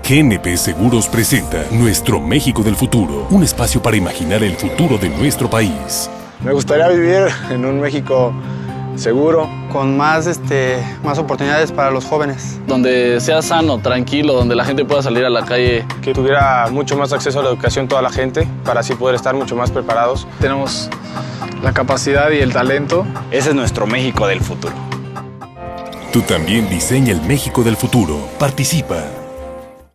GNP Seguros presenta Nuestro México del Futuro, un espacio para imaginar el futuro de nuestro país. Me gustaría vivir en un México seguro, con más oportunidades para los jóvenes. Donde sea sano, tranquilo, donde la gente pueda salir a la calle. que tuviera mucho más acceso a la educación toda la gente, para así poder estar mucho más preparados. Tenemos la capacidad y el talento. Ese es nuestro México del futuro. Tú también diseña el México del futuro. Participa.